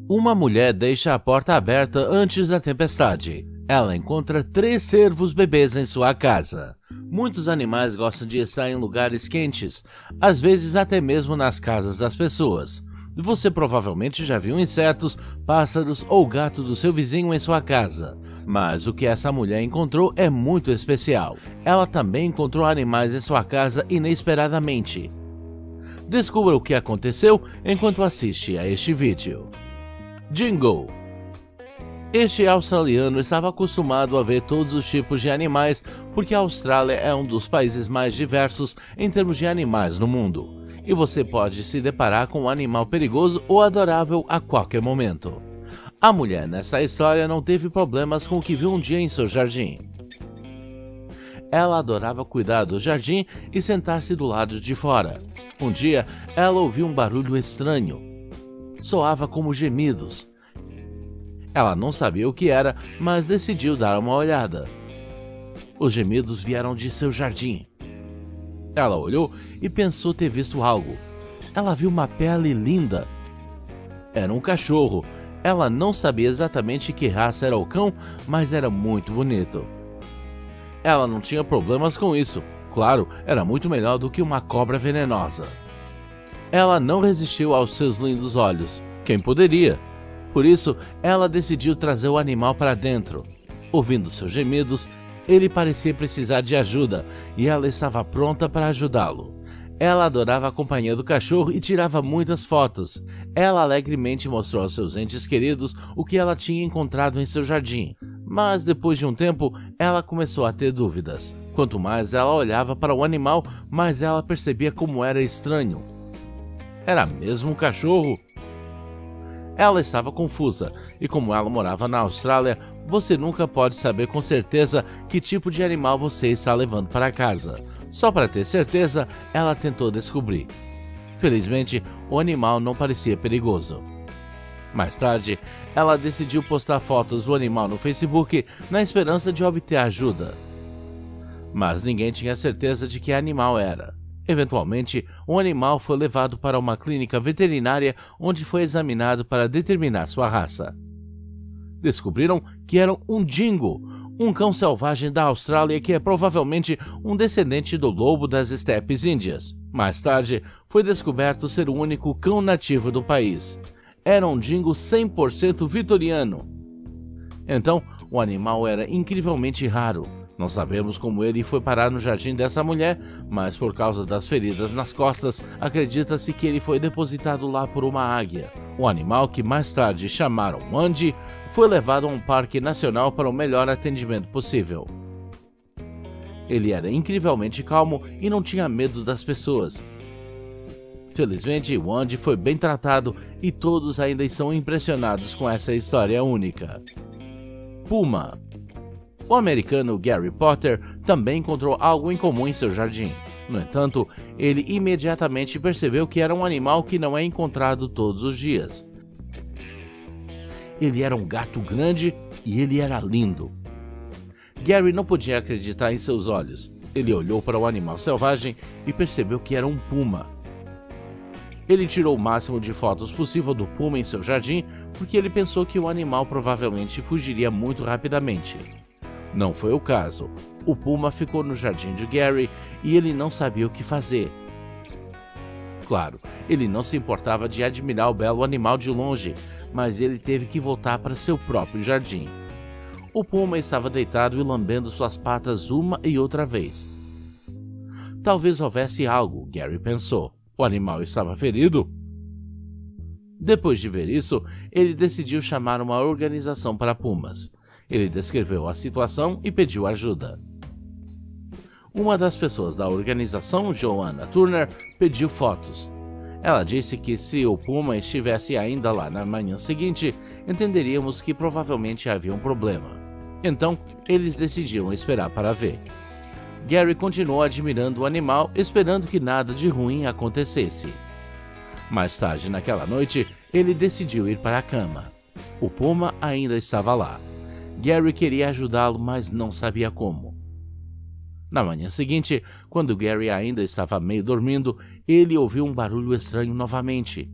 Uma mulher deixa a porta aberta antes da tempestade. Ela encontra 3 cervos bebês em sua casa. Muitos animais gostam de estar em lugares quentes, às vezes até mesmo nas casas das pessoas. Você provavelmente já viu insetos, pássaros ou gato do seu vizinho em sua casa. Mas o que essa mulher encontrou é muito especial. Ela também encontrou animais em sua casa inesperadamente. Descubra o que aconteceu enquanto assiste a este vídeo. Jingle. Este australiano estava acostumado a ver todos os tipos de animais porque a Austrália é um dos países mais diversos em termos de animais no mundo. E você pode se deparar com um animal perigoso ou adorável a qualquer momento. A mulher nessa história não teve problemas com o que viu um dia em seu jardim. Ela adorava cuidar do jardim e sentar-se do lado de fora. Um dia, ela ouviu um barulho estranho. Soava como gemidos. Ela não sabia o que era, mas decidiu dar uma olhada. Os gemidos vieram de seu jardim. Ela olhou e pensou ter visto algo. Ela viu uma pele linda. Era um cachorro. Ela não sabia exatamente que raça era o cão, mas era muito bonito. Ela não tinha problemas com isso. Claro, era muito melhor do que uma cobra venenosa. Ela não resistiu aos seus lindos olhos. Quem poderia? Por isso, ela decidiu trazer o animal para dentro. Ouvindo seus gemidos, ele parecia precisar de ajuda e ela estava pronta para ajudá-lo. Ela adorava a companhia do cachorro e tirava muitas fotos. Ela alegremente mostrou aos seus entes queridos o que ela tinha encontrado em seu jardim. Mas depois de um tempo, ela começou a ter dúvidas. Quanto mais ela olhava para o animal, mais ela percebia como era estranho. Era mesmo um cachorro? Ela estava confusa, e como ela morava na Austrália, você nunca pode saber com certeza que tipo de animal você está levando para casa. Só para ter certeza, ela tentou descobrir. Felizmente, o animal não parecia perigoso. Mais tarde, ela decidiu postar fotos do animal no Facebook na esperança de obter ajuda. Mas ninguém tinha certeza de que animal era. Eventualmente, o animal foi levado para uma clínica veterinária onde foi examinado para determinar sua raça. Descobriram que era um dingo, um cão selvagem da Austrália que é provavelmente um descendente do lobo das estepes índias. Mais tarde, foi descoberto ser o único cão nativo do país. Era um dingo 100% vitoriano. Então, o animal era incrivelmente raro. Não sabemos como ele foi parar no jardim dessa mulher, mas por causa das feridas nas costas, acredita-se que ele foi depositado lá por uma águia. O animal, que mais tarde chamaram Wandy, foi levado a um parque nacional para o melhor atendimento possível. Ele era incrivelmente calmo e não tinha medo das pessoas. Felizmente, Wandy foi bem tratado e todos ainda estão impressionados com essa história única. Puma. O americano Gary Potter também encontrou algo em comum em seu jardim. No entanto, ele imediatamente percebeu que era um animal que não é encontrado todos os dias. Ele era um gato grande e ele era lindo. Gary não podia acreditar em seus olhos. Ele olhou para o animal selvagem e percebeu que era um puma. Ele tirou o máximo de fotos possível do puma em seu jardim porque ele pensou que o animal provavelmente fugiria muito rapidamente. Não foi o caso. O puma ficou no jardim de Gary e ele não sabia o que fazer. Claro, ele não se importava de admirar o belo animal de longe, mas ele teve que voltar para seu próprio jardim. O puma estava deitado e lambendo suas patas uma e outra vez. Talvez houvesse algo, Gary pensou. O animal estava ferido? Depois de ver isso, ele decidiu chamar uma organização para pumas. Ele descreveu a situação e pediu ajuda. Uma das pessoas da organização, Joanna Turner, pediu fotos. Ela disse que se o puma estivesse ainda lá na manhã seguinte, entenderíamos que provavelmente havia um problema. Então, eles decidiram esperar para ver. Gary continuou admirando o animal, esperando que nada de ruim acontecesse. Mais tarde naquela noite, ele decidiu ir para a cama. O puma ainda estava lá. Gary queria ajudá-lo, mas não sabia como. Na manhã seguinte, quando Gary ainda estava meio dormindo, ele ouviu um barulho estranho novamente.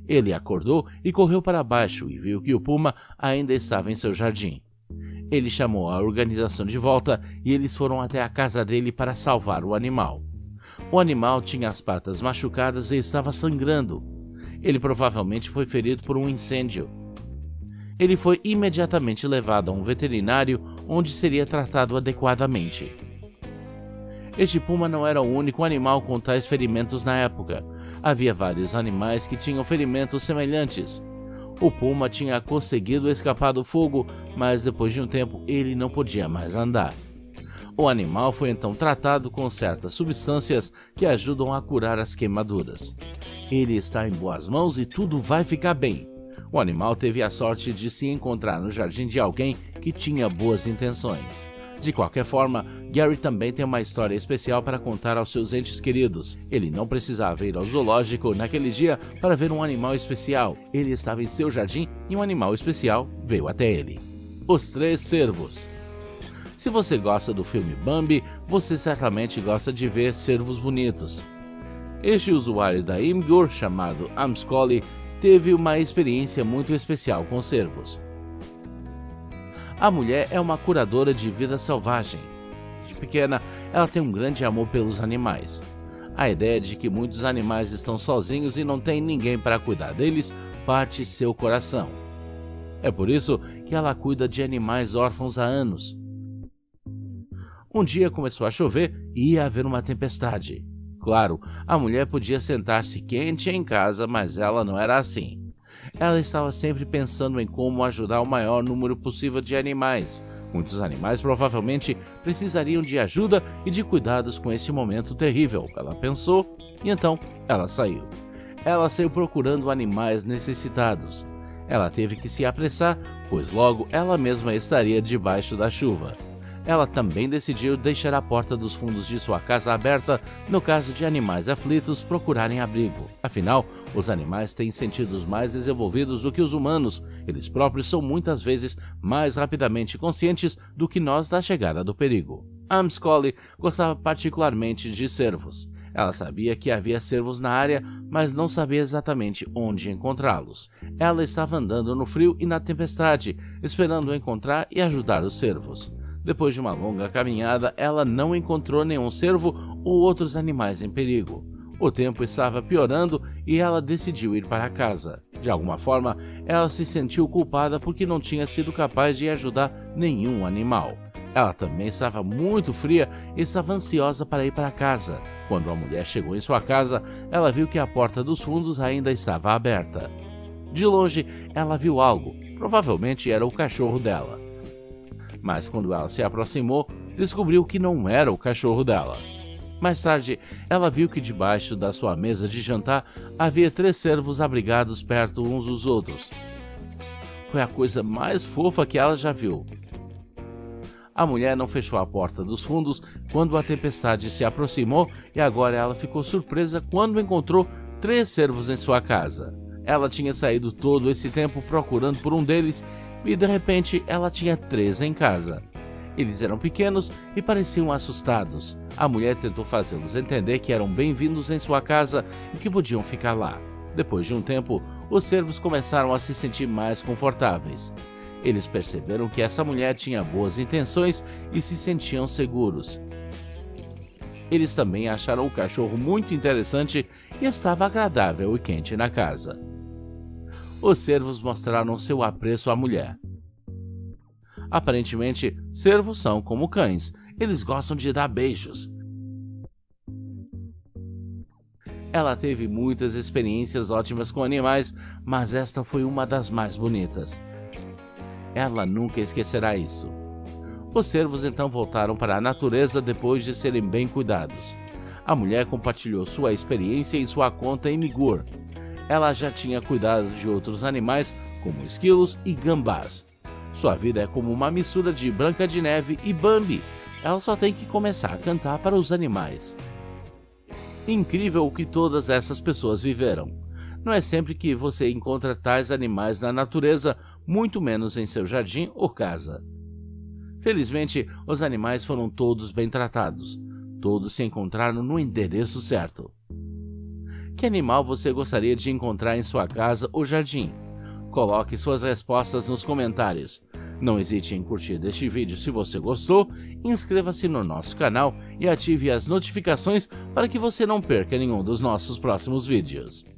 Ele acordou e correu para baixo e viu que o puma ainda estava em seu jardim. Ele chamou a organização de volta e eles foram até a casa dele para salvar o animal. O animal tinha as patas machucadas e estava sangrando. Ele provavelmente foi ferido por um incêndio. Ele foi imediatamente levado a um veterinário onde seria tratado adequadamente. Este puma não era o único animal com tais ferimentos na época. Havia vários animais que tinham ferimentos semelhantes. O puma tinha conseguido escapar do fogo, mas depois de um tempo ele não podia mais andar. O animal foi então tratado com certas substâncias que ajudam a curar as queimaduras. Ele está em boas mãos e tudo vai ficar bem. O animal teve a sorte de se encontrar no jardim de alguém que tinha boas intenções. De qualquer forma, Gary também tem uma história especial para contar aos seus entes queridos. Ele não precisava ir ao zoológico naquele dia para ver um animal especial. Ele estava em seu jardim e um animal especial veio até ele. Os Três Cervos. Se você gosta do filme Bambi, você certamente gosta de ver cervos bonitos. Este usuário da Imgur, chamado Amscoli, teve uma experiência muito especial com cervos. A mulher é uma curadora de vida selvagem. De pequena, ela tem um grande amor pelos animais. A ideia de que muitos animais estão sozinhos e não tem ninguém para cuidar deles parte seu coração. É por isso que ela cuida de animais órfãos há anos. Um dia começou a chover e ia haver uma tempestade. Claro, a mulher podia sentar-se quente em casa, mas ela não era assim. Ela estava sempre pensando em como ajudar o maior número possível de animais. Muitos animais provavelmente precisariam de ajuda e de cuidados com este momento terrível. Ela pensou e então ela saiu. Ela saiu procurando animais necessitados. Ela teve que se apressar, pois logo ela mesma estaria debaixo da chuva. Ela também decidiu deixar a porta dos fundos de sua casa aberta no caso de animais aflitos procurarem abrigo. Afinal, os animais têm sentidos mais desenvolvidos do que os humanos. Eles próprios são muitas vezes mais rapidamente conscientes do que nós da chegada do perigo. Amscoli gostava particularmente de cervos. Ela sabia que havia cervos na área, mas não sabia exatamente onde encontrá-los. Ela estava andando no frio e na tempestade, esperando encontrar e ajudar os cervos. Depois de uma longa caminhada, ela não encontrou nenhum cervo ou outros animais em perigo. O tempo estava piorando e ela decidiu ir para casa. De alguma forma, ela se sentiu culpada porque não tinha sido capaz de ajudar nenhum animal. Ela também estava muito fria e estava ansiosa para ir para casa. Quando a mulher chegou em sua casa, ela viu que a porta dos fundos ainda estava aberta. De longe, ela viu algo. Provavelmente era o cachorro dela. Mas quando ela se aproximou, descobriu que não era o cachorro dela. Mais tarde, ela viu que debaixo da sua mesa de jantar havia 3 cervos abrigados perto uns dos outros. Foi a coisa mais fofa que ela já viu. A mulher não fechou a porta dos fundos quando a tempestade se aproximou e agora ela ficou surpresa quando encontrou 3 cervos em sua casa. Ela tinha saído todo esse tempo procurando por um deles e de repente ela tinha 3 em casa. Eles eram pequenos e pareciam assustados. A mulher tentou fazê-los entender que eram bem-vindos em sua casa e que podiam ficar lá. Depois de um tempo, os cervos começaram a se sentir mais confortáveis. Eles perceberam que essa mulher tinha boas intenções e se sentiam seguros. Eles também acharam o cachorro muito interessante e estava agradável e quente na casa. Os cervos mostraram seu apreço à mulher. Aparentemente, cervos são como cães. Eles gostam de dar beijos. Ela teve muitas experiências ótimas com animais, mas esta foi uma das mais bonitas. Ela nunca esquecerá isso. Os cervos então voltaram para a natureza depois de serem bem cuidados. A mulher compartilhou sua experiência em sua conta em Migur. Ela já tinha cuidado de outros animais, como esquilos e gambás. Sua vida é como uma mistura de Branca de Neve e Bambi. Ela só tem que começar a cantar para os animais. Incrível o que todas essas pessoas viveram. Não é sempre que você encontra tais animais na natureza, muito menos em seu jardim ou casa. Felizmente, os animais foram todos bem tratados. Todos se encontraram no endereço certo. Que animal você gostaria de encontrar em sua casa ou jardim? Coloque suas respostas nos comentários. Não hesite em curtir este vídeo se você gostou, inscreva-se no nosso canal e ative as notificações para que você não perca nenhum dos nossos próximos vídeos.